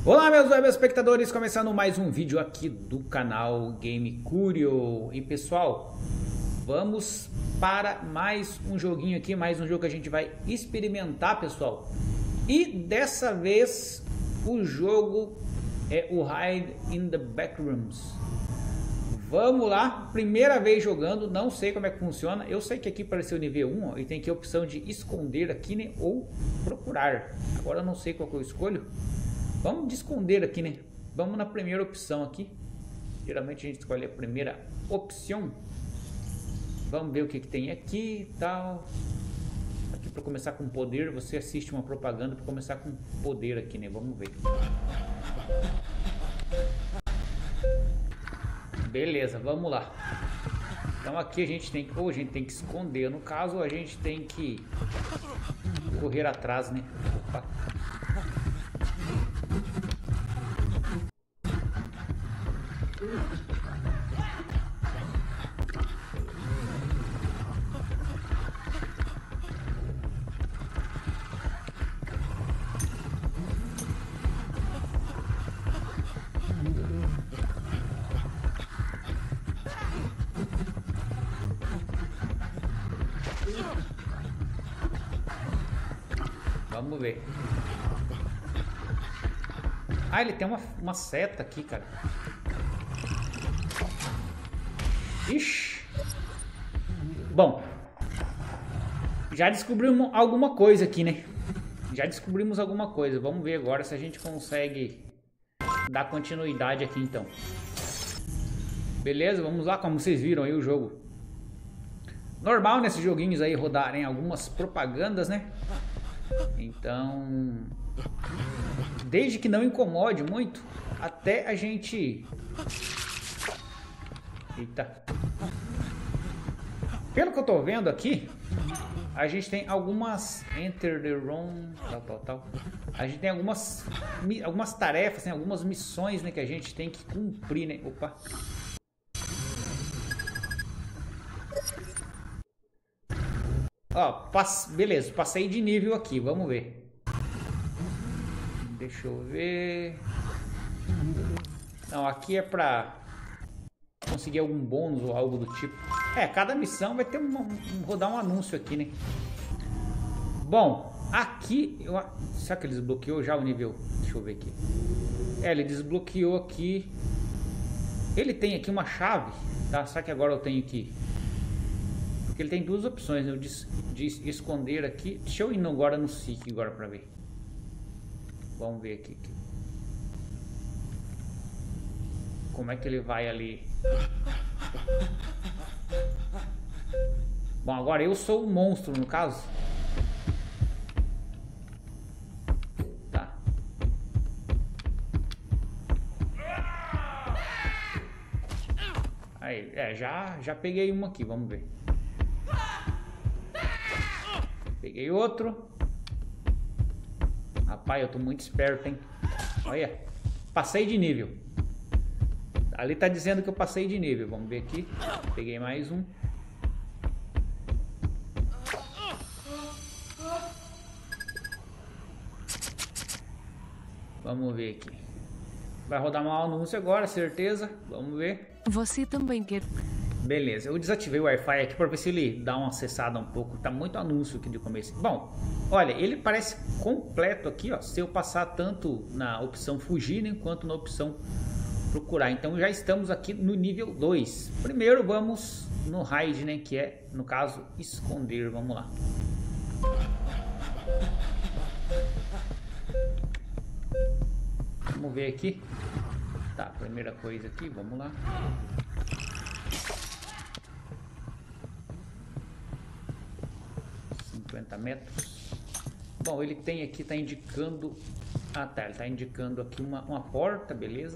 Olá meus web espectadores, começando mais um vídeo aqui do canal Game Curio. E pessoal, vamos para mais um joguinho aqui, mais um jogo que a gente vai experimentar, pessoal. E dessa vez o jogo é o Hide in the Backrooms. Vamos lá, primeira vez jogando, não sei como é que funciona. Eu sei que aqui apareceu nível 1 ó, e tem aqui a opção de esconder aqui, né, ou procurar. Agora eu não sei qual que eu escolho. Vamos de esconder aqui, né? Vamos na primeira opção aqui. Geralmente a gente escolhe a primeira opção. Vamos ver o que tem aqui e tal. Aqui para começar com poder, você assiste uma propaganda para começar com poder aqui, né? Vamos ver. Beleza, vamos lá. Então aqui a gente tem que esconder, no caso, ou a gente tem que correr atrás, né? Opa. Vamos ver. Ah, ele tem uma seta aqui, cara. Ixi. Bom, já descobrimos alguma coisa aqui, né? Já descobrimos alguma coisa. Vamos ver agora se a gente consegue dar continuidade aqui, então. Beleza, vamos lá. Como vocês viram aí o jogo. Normal nesses joguinhos aí rodarem algumas propagandas, né? Então, desde que não incomode muito, até a gente... Eita. Pelo que eu tô vendo aqui, a gente tem algumas... Enter the room, tal. A gente tem algumas tarefas, né? Algumas missões, né? Que a gente tem que cumprir, né? Opa. Ó, beleza, passei de nível aqui, vamos ver. Deixa eu ver. Não, aqui é pra conseguir algum bônus ou algo do tipo. É, cada missão vai ter rodar um anúncio aqui, né? Bom, aqui... será que ele desbloqueou já o nível? Deixa eu ver aqui. É, ele desbloqueou aqui. Ele tem aqui uma chave, tá? Será que agora eu tenho que... Porque ele tem duas opções, né? De esconder aqui. Deixa eu ir agora no SIC agora para ver. Vamos ver aqui. Como é que ele vai ali? Bom, agora eu sou um monstro no caso. Tá. Aí, já peguei uma aqui, vamos ver. Peguei outro. Rapaz, eu tô muito esperto, hein? Olha, passei de nível. Ali tá dizendo que eu passei de nível. Vamos ver aqui. Peguei mais um. Vamos ver aqui. Vai rodar um anúncio agora, certeza. Vamos ver. Você também quer... Beleza, eu desativei o Wi-Fi aqui para ver se ele dá uma acessada um pouco. Tá muito anúncio aqui de começo. Bom, olha, ele parece completo aqui, ó. Se eu passar tanto na opção fugir, né, quanto na opção procurar. Então já estamos aqui no nível 2. Primeiro vamos no hide, né, que é, no caso, esconder. Vamos lá. Vamos ver aqui. Tá, primeira coisa aqui, vamos lá. Metros. Bom, ele tem aqui, tá indicando... Ah, tá, ele tá indicando aqui uma porta, beleza.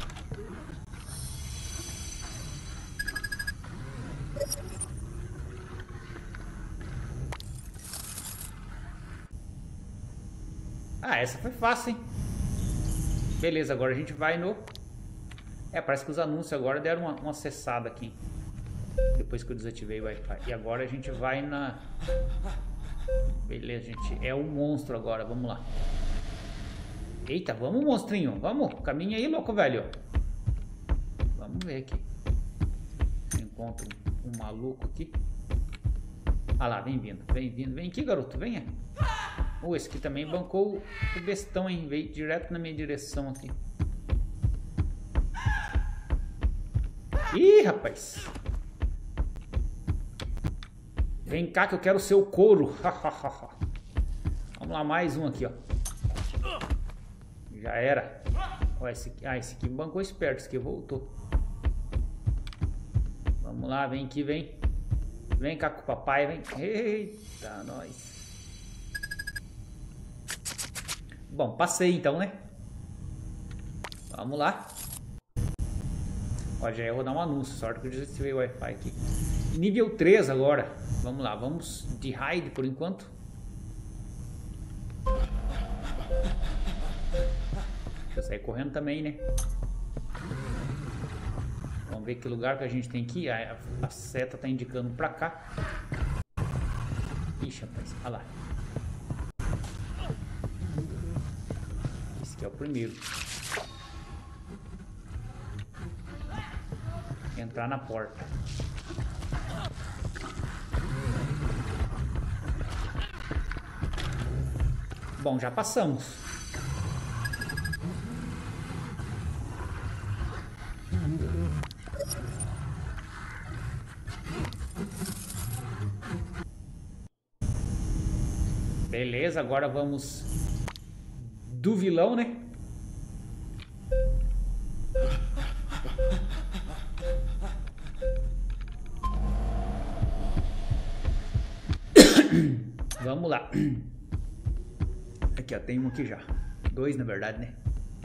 Ah, essa foi fácil, hein? Beleza, agora a gente vai no... parece que os anúncios agora deram uma acessada aqui. Depois que eu desativei o Wi-Fi. E agora a gente vai na... Beleza, gente. É o monstro agora. Vamos lá. Eita, vamos, monstrinho. Vamos, caminha aí, louco, velho. Vamos ver aqui. Encontro um maluco aqui. Ah lá, vem vindo, vem vindo. Vem aqui, garoto, venha. Esse aqui também bancou o bestão, hein? Veio direto na minha direção aqui. Ih, rapaz. Vem cá que eu quero o seu couro. Vamos lá, mais um aqui, ó. Já era. Ó, esse aqui bancou esperto. Esse aqui voltou. Vamos lá, vem aqui, vem. Vem cá com o papai, vem. Eita, nós. Bom, passei então, né? Vamos lá. Ó, já ia rodar um anúncio. Sorte que eu desativei o Wi-Fi aqui. Nível 3 agora. Vamos lá, vamos de raid por enquanto. Deixa eu sair correndo também, né? Vamos ver que lugar que a gente tem aqui. A seta tá indicando pra cá. Ixi, rapaz, olha lá. Esse aqui é o primeiro. Entrar na porta. Bom, já passamos. Beleza, agora vamos do vilão, né? Vamos lá. Aqui, ó, tem um aqui já. Dois, na verdade, né?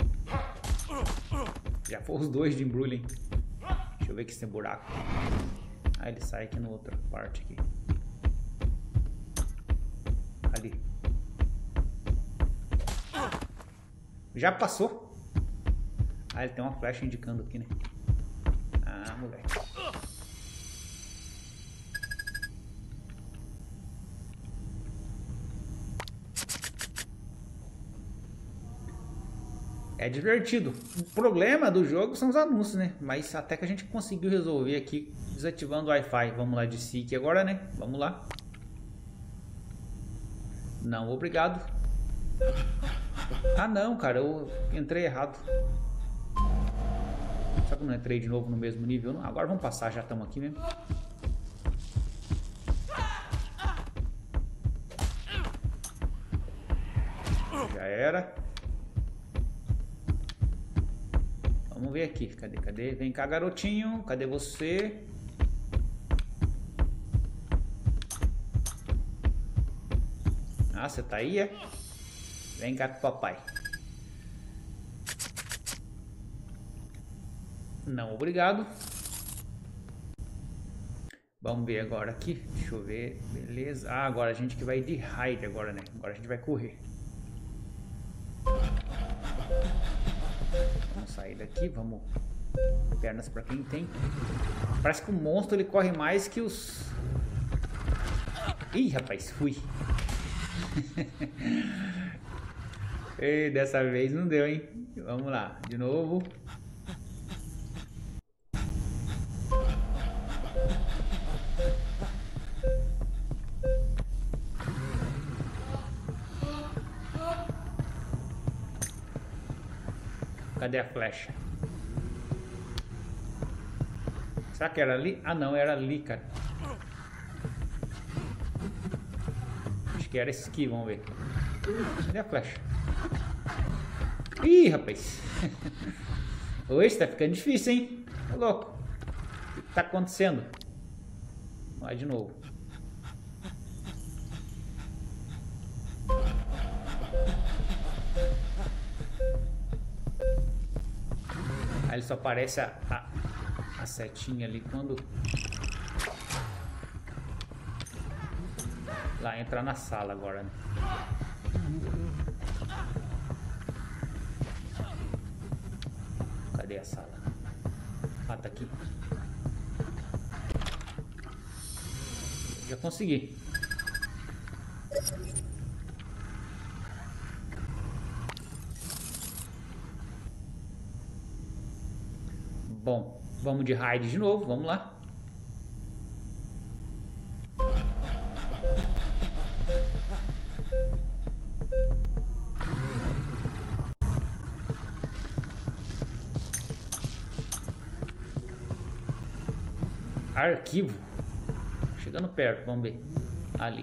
Já foram os dois de embrulho, hein? Deixa eu ver aqui se tem buraco. Ah, ele sai aqui na outra parte aqui. Ali. Já passou? Ah, ele tem uma flecha indicando aqui, né? Ah, moleque. É divertido. O problema do jogo são os anúncios, né? Mas até que a gente conseguiu resolver aqui desativando o Wi-Fi. Vamos lá de SIC agora, né? Vamos lá. Não, obrigado. Ah, não, cara. Eu entrei errado. Só que eu não entrei de novo no mesmo nível. Não. Agora vamos passar. Já estamos aqui mesmo. Já era. Vamos ver aqui. Cadê? Vem cá, garotinho. Cadê você? Ah, você tá aí, é? Vem cá com o papai. Não, obrigado. Vamos ver agora aqui. Deixa eu ver. Beleza. Ah, agora a gente que vai de raid agora, né? Agora a gente vai correr. Vamos sair daqui, vamos. Pernas pra quem tem. Parece que o monstro ele corre mais que os. Ih, rapaz, fui. E dessa vez não deu, hein? Vamos lá, de novo. Cadê a flecha? Será que era ali? Ah, não, era ali, cara. Acho que era esse aqui, vamos ver. Cadê a flecha? Ih, rapaz. Hoje tá ficando difícil, hein? Ô, louco. O que tá acontecendo? Vai de novo. Aí ele só aparece a setinha ali quando... Lá, entrar na sala agora, né? Cadê a sala? Ah, tá aqui. Já consegui. Bom, vamos de raid de novo, vamos lá. Arquivo. Chegando perto, vamos ver. Ali.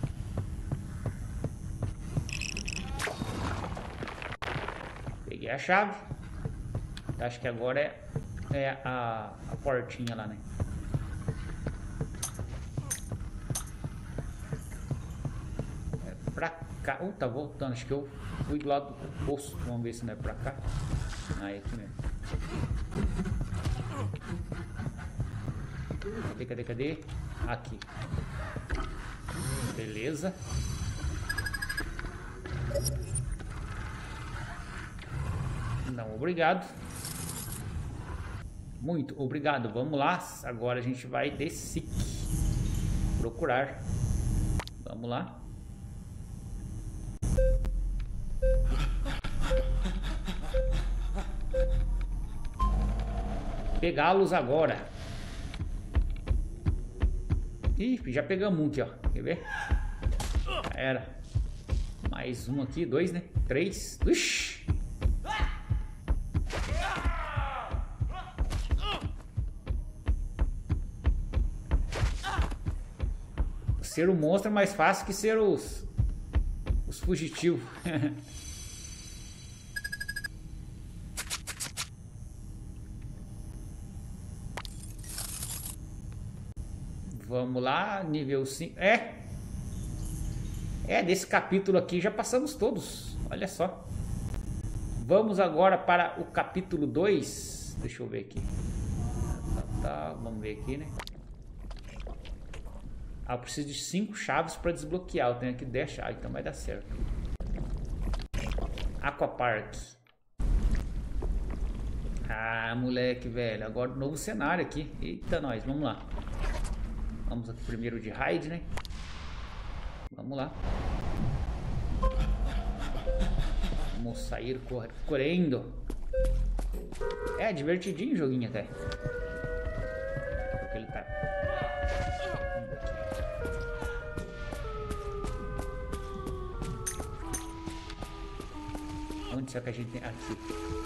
Peguei a chave. Acho que agora é a portinha lá, né? É pra cá. Tá voltando. Acho que eu fui do lado do poço. Vamos ver se não é pra cá. Ah, é aqui mesmo. Cadê? Aqui. Beleza. Não, obrigado. Muito obrigado. Vamos lá. Agora a gente vai descer. Procurar. Vamos lá. Pegá-los agora. Ih, já pegamos um aqui, ó. Quer ver? Já era. Mais um aqui, 2, né? 3. Ixi. Ser o monstro é mais fácil que ser os fugitivos. Vamos lá, nível 5. Desse capítulo aqui já passamos todos. Olha só. Vamos agora para o capítulo 2. Deixa eu ver aqui. Vamos ver aqui, né? Eu preciso de 5 chaves para desbloquear. Eu tenho aqui 10 chaves, então vai dar certo. Aquapark. Ah, moleque, velho. Agora novo cenário aqui. Eita, nós. Vamos lá. Vamos aqui primeiro de raid, né? Vamos lá. Vamos sair correndo. É divertidinho o joguinho até. Porque ele tá... Onde será que a gente tem? Aqui.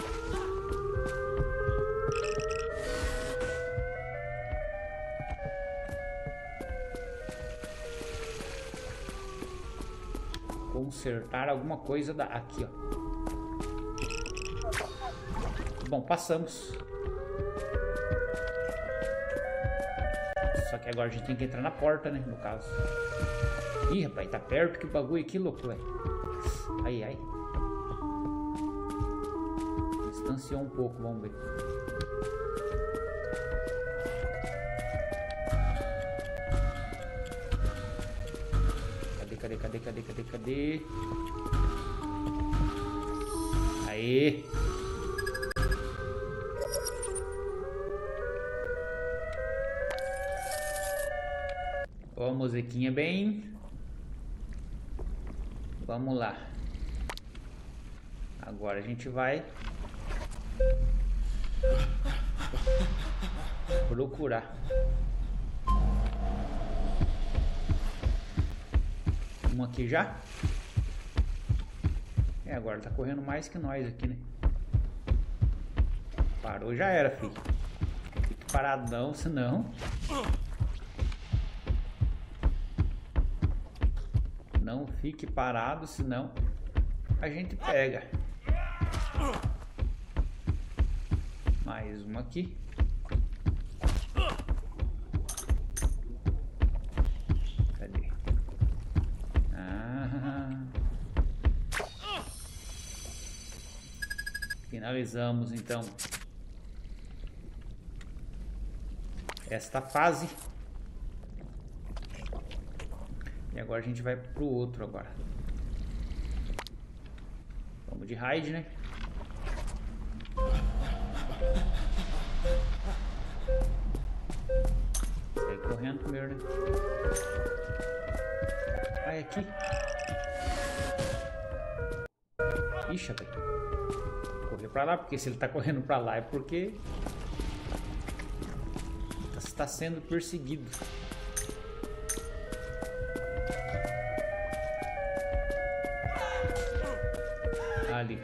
Consertar alguma coisa aqui, ó. Bom, passamos. Só que agora a gente tem que entrar na porta, né? No caso. Ih, rapaz, tá perto que bagulho. Que louco, velho. Ai. Distanciou um pouco, vamos ver. Cadê? Aê! Ó, musiquinha bem. Vamos lá. Agora a gente vai procurar. Um aqui já. Agora tá correndo mais que nós aqui, né? Parou, já era, filho. Fique paradão, senão... Não fique parado, senão a gente pega. Mais uma aqui. Cadê? Finalizamos então esta fase. E agora a gente vai pro outro agora. Vamos de raid, né? Sai correndo primeiro, né? Vai aqui. Ixi, rapaz. Correr pra lá, porque se ele tá correndo pra lá é porque está sendo perseguido. Ali.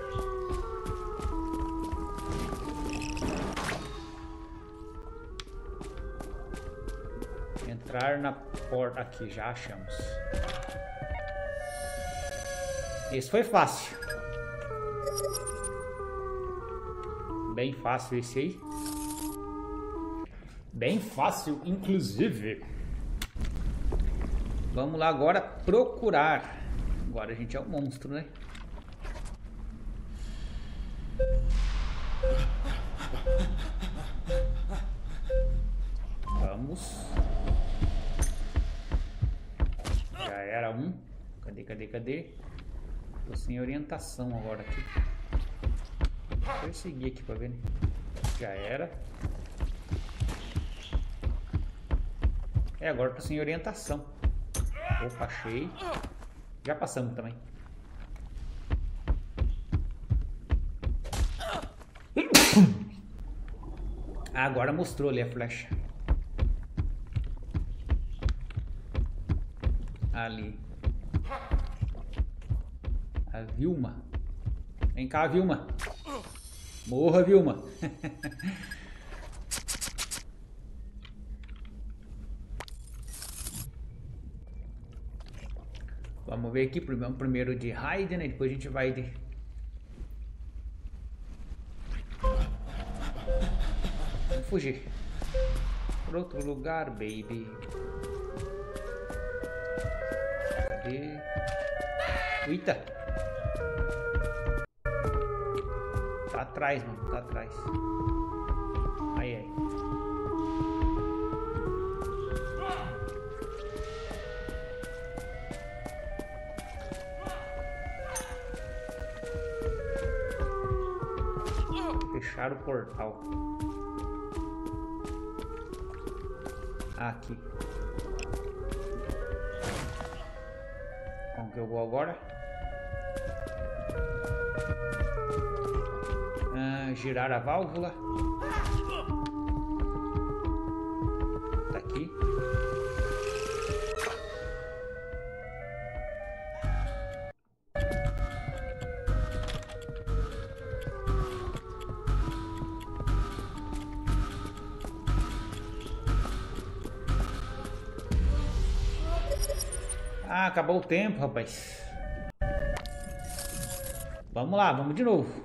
Entrar na porta. Aqui, já achamos. Esse foi fácil. Bem fácil esse aí. Bem fácil, inclusive. Vamos lá agora procurar. Agora a gente é um monstro, né? Vamos. Já era um. Cadê? Tô sem orientação agora aqui. Vou perseguir aqui pra ver, né? Já era. Agora tô sem orientação. Opa, achei. Já passamos também. Agora mostrou ali a flecha. Ali. A Vilma. Vem cá, Vilma. Morra, Vilma. Vamos ver aqui primeiro de Raiden, né? Depois a gente vai de... Vamos fugir. Para outro lugar, baby. Cadê? Eita! Tá atrás, mano. Tá atrás. Ai. Fechar o portal. Aqui. Como que eu vou agora? Girar a válvula. Tá aqui. Ah, acabou o tempo, rapaz. Vamos lá, vamos de novo.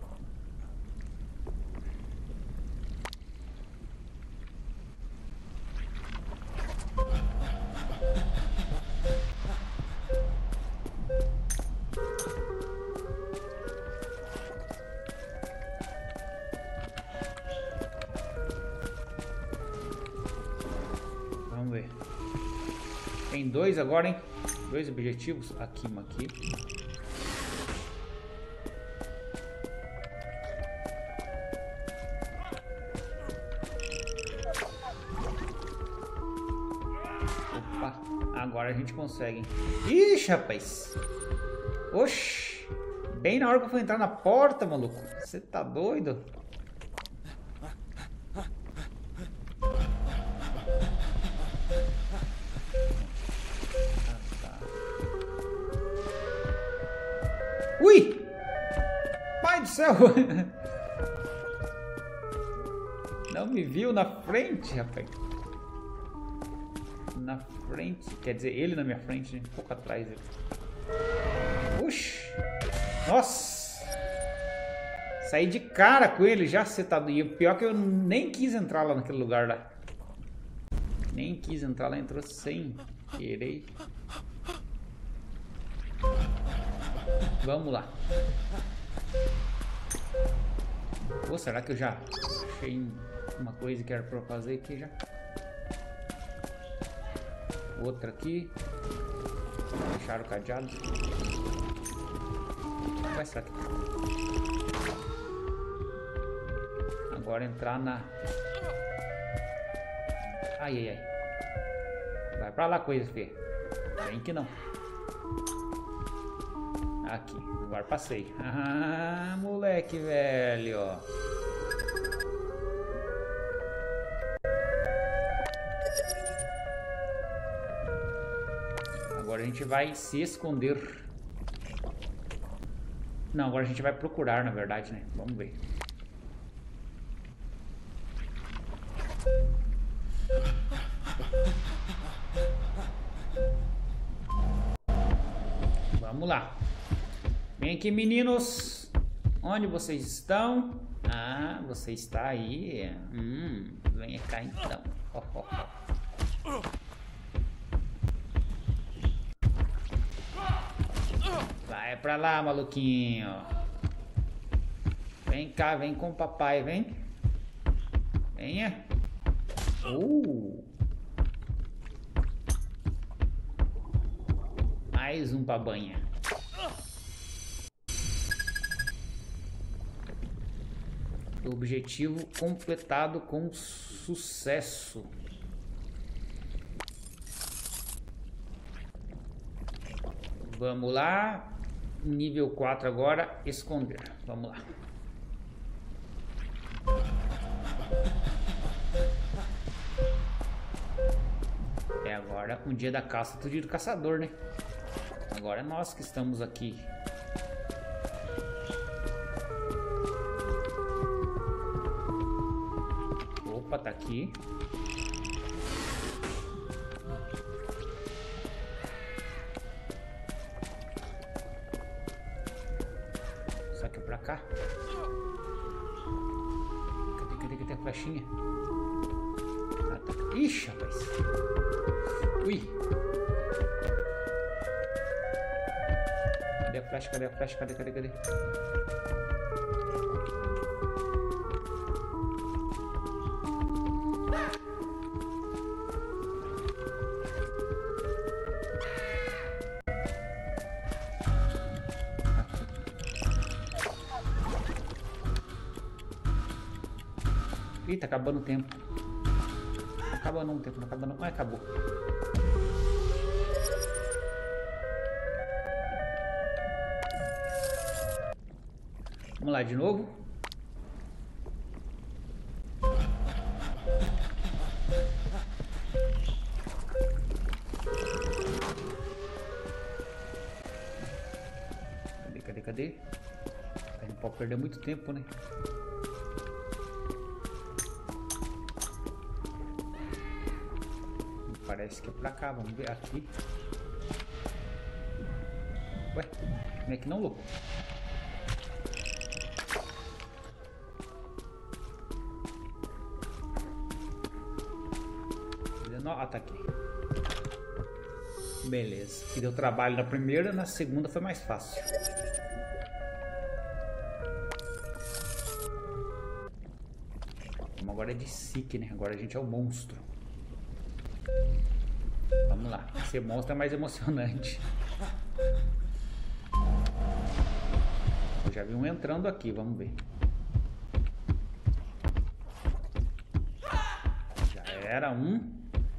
Vamos ver. Tem dois agora, hein? Dois objetivos. Aqui, uma aqui. Opa, agora a gente consegue. Ixi, rapaz. Oxi. Bem na hora que eu for entrar na porta, maluco. Você tá doido? Ui! Pai do céu! Não me viu na frente, rapaz. Na frente. Quer dizer, ele na minha frente, um pouco atrás dele. Oxi! Nossa! Saí de cara com ele já, você tá... E o pior é que eu nem quis entrar lá naquele lugar lá. Nem quis entrar lá, entrou sem querer. Vamos lá. Pô, será que eu já achei uma coisa que era pra fazer aqui já? Outra aqui. Fechar o cadeado. Vai ser aqui. Agora entrar na... Ai. Vai pra lá, coisa feia. Vem que não. Aqui, agora passei. Ah, moleque velho. gente vai se esconder. Não, agora a gente vai procurar, na verdade, né? Vamos ver. Vamos lá. Vem aqui, meninos. Onde vocês estão? Ah, você está aí. Venha cá então. Vai pra lá, maluquinho. Vem cá, vem com o papai, vem. Venha. Mais um pra banha. Objetivo completado com sucesso. Vamos lá. Nível 4 agora, esconder. Vamos lá. É agora um dia da caça, outro dia do caçador, né? Agora é nós que estamos aqui. Opa, tá aqui. Só que pra cá. Cadê a flechinha? Ah, tá. Ixi, rapaz. Ui. Cadê a flecha? Cadê a flecha? Cadê? Ih, tá acabando o tempo. Não acabando o tempo, não acabando. Ah, acabou. Vamos lá de novo. Cadê? A gente não pode perder muito tempo, né? Parece que é pra cá, vamos ver aqui. Ué, como é que não, louco? Ah, tá aqui. Beleza. Que deu trabalho na primeira, na segunda foi mais fácil. Agora é de Seek, né? Agora a gente é o monstro. Vamos lá. Ser monstro é mais emocionante. Eu já vi um entrando aqui, vamos ver. Já era um.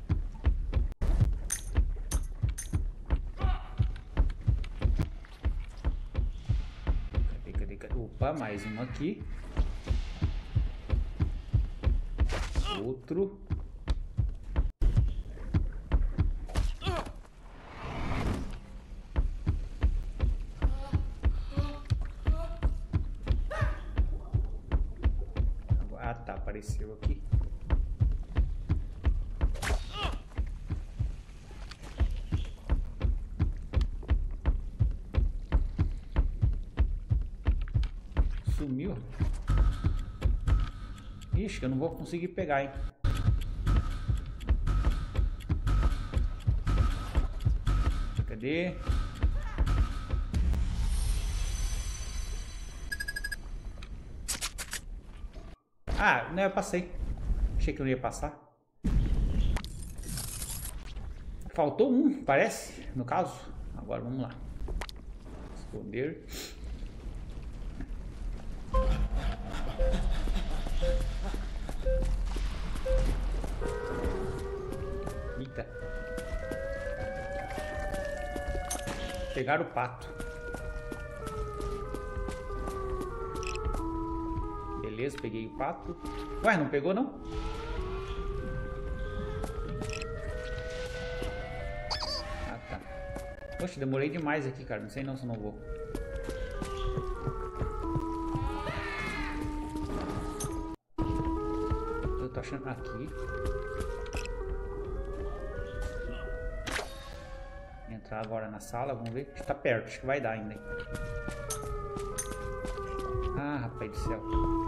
Cadê? Opa, mais um aqui. Outro. Ah, tá, apareceu aqui. Sumiu. Ixi, eu não vou conseguir pegar, hein? Cadê? Ah, não, eu passei. Achei que eu não ia passar. Faltou um, parece, no caso. Agora vamos lá. Esconder. Eita. Pegar o pato. Beleza, peguei o pato. Ué, não pegou não? Ah, tá. Poxa, demorei demais aqui, cara. Não sei não se eu não vou. Eu tô achando aqui. Entrar agora na sala, vamos ver. Está perto, acho que vai dar ainda. Ah, rapaz do céu.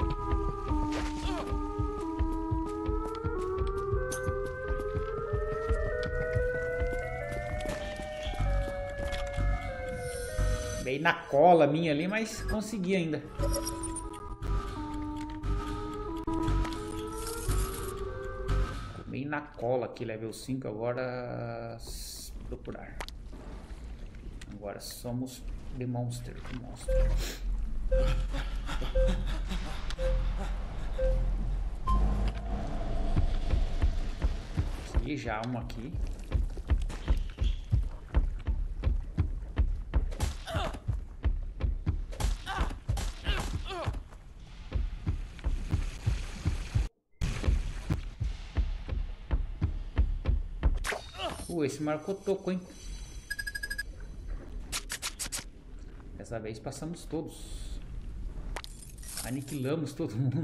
Dei na cola minha ali, mas consegui ainda. Comi na cola aqui, level 5. Agora procurar. Agora somos The Monster. Aqui já uma aqui. Esse marcou toco, hein? Dessa vez passamos todos. Aniquilamos todo mundo.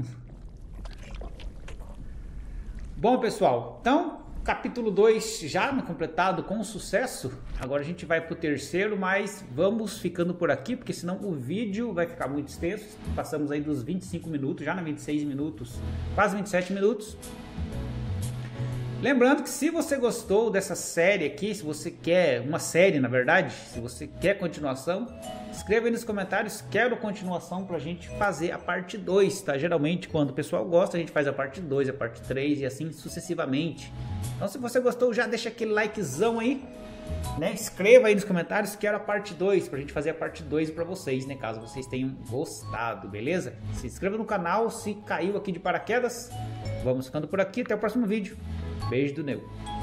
Bom, pessoal, então capítulo 2 já completado com sucesso. Agora a gente vai pro terceiro, mas vamos ficando por aqui, porque senão o vídeo vai ficar muito extenso. Passamos aí dos 25 minutos, já na 26 minutos, quase 27 minutos. Lembrando que se você gostou dessa série aqui, se você quer uma série, na verdade, se você quer continuação, escreva aí nos comentários, quero continuação pra gente fazer a parte 2, tá? Geralmente quando o pessoal gosta, a gente faz a parte 2, a parte 3 e assim sucessivamente. Então se você gostou, já deixa aquele likezão aí, né? Escreva aí nos comentários, quero a parte 2, pra gente fazer a parte 2 pra vocês, né? Caso vocês tenham gostado, beleza? Se inscreva no canal se caiu aqui de paraquedas. Vamos ficando por aqui, até o próximo vídeo. Beijo do Neu.